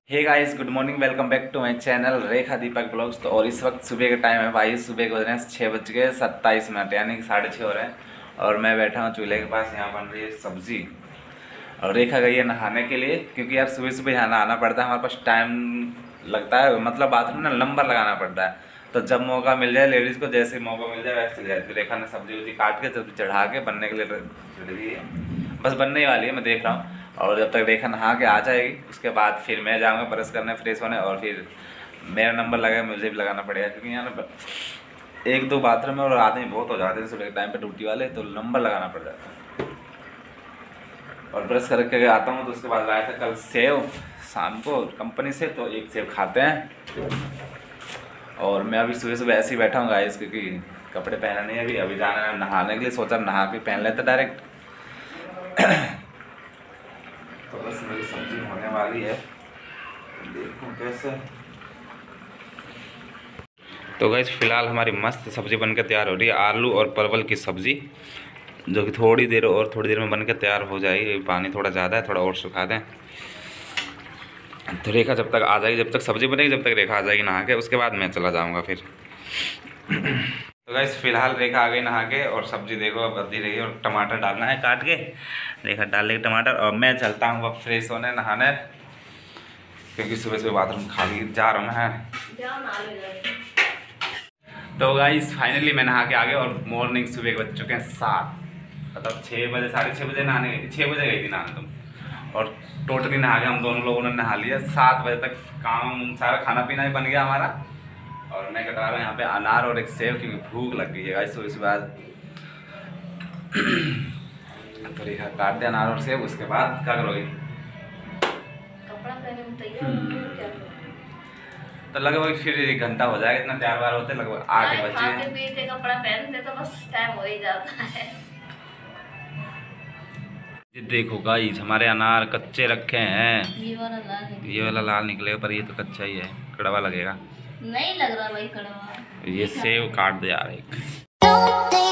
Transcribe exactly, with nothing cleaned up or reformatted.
Hey guys, good morning, welcome back to my channel Rekha Deepak blogs. तो और इस वक्त सुबह का टाइम है भाई। सुबह के बज रहे हैं छः बज के सत्ताईस मिनट यानी कि साढ़े छः हो रहे हैं। और मैं बैठा हूँ चूल्हे के पास। यहाँ बन रही है सब्जी और रेखा गई है नहाने के लिए, क्योंकि यार सुबह सुबह यहाँ नहाना पड़ता है। हमारे पास टाइम लगता है, मतलब बाथरूम में नंबर लगाना पड़ता है। तो जब मौका मिल जाए लेडीज़ को, जैसे मौका मिल जाए वैसे चली जाती है। रेखा ने सब्जी वब्जी काट के जब चढ़ा के बनने के लिए रेडी है, बस बनने ही वाली है, मैं देख रहा हूँ। और जब तक रेखा नहा के आ जाएगी उसके बाद फिर मैं जाऊँगा ब्रश करने, फ्रेश होने, और फिर मेरा नंबर लगेगा, मुझे भी लगाना पड़ेगा। क्योंकि यहाँ ना एक दो बाथरूम में और आदमी बहुत हो जाते हैं सुबह के टाइम पे ड्यूटी वाले, तो नंबर लगाना पड़ जाता है। और ब्रश करके आता हूँ तो उसके बाद लाया था कल सेव शाम को कंपनी से, तो एक सेव खाते हैं। और मैं अभी सुबह सुबह ऐसे ही बैठा हूँ गाइस, क्योंकि कपड़े पहने नहीं अभी अभी जाना है नहाने के लिए। सोचा नहा के पहन लेते डायरेक्ट। तो बस मेरी सब्जी होने वाली है, देखूँ कैसे। तो गाइस फिलहाल हमारी मस्त सब्जी बनकर तैयार हो रही है, आलू और परवल की सब्जी, जो कि थोड़ी देर और थोड़ी देर में बनकर तैयार हो जाएगी। पानी थोड़ा ज़्यादा है, थोड़ा और सुखा दें। तो रेखा जब तक आ जाएगी, जब तक सब्जी बनेगी, जब तक रेखा आ जाएगी नहा के, उसके बाद मैं चला जाऊँगा फिर। तो गाइस फिलहाल रेखा आ गई नहा के, और सब्जी देखो अब अद्धी रही है, और टमाटर डालना है काट के। रेखा डाल देगी टमाटर, और मैं चलता हूँ अब फ्रेश होने नहाने, क्योंकि सुबह सुबह बाथरूम खाली जा रहा हूँ मैं। तो गाइस फाइनली मैं नहा के आ गया, और मॉर्निंग सुबह के बज चुके हैं सात, मतलब छः बजे साढ़े छः बजे नहाने गई थी, छः बजे गई थी नहाने तुम। और टोटली नहा के हम दोनों लोगों ने नहा लिया। सात बजे तक काम सारा खाना पीना भी बन गया हमारा। और मैं कटा रहा हूँ यहाँ पे अनार और एक सेव, क्योंकि भूख लग गई है गाइस सुबह सुबह। तो रेखा काट दे अनार और सेव, उसके बाद क्या करोगे? कपड़ा पहने में तैयार। तो लगभग फिर एक घंटा हो जाएगा, इतना तैयार वार होते लगभग आठ बजे। खाते पीते कपड़ा पहनते तो बस टाइम हो ही जाता है। ये देखो गाइस हमारे अनार कच्चे रखे हैं। ये वाला लाल निकलेगा। ये वाला लाल निकलेगा, पर ये तो कच्चा ही है, कड़वा लगेगा। नहीं लग रहा भाई कड़वा। ये सेव काट दे यार एक।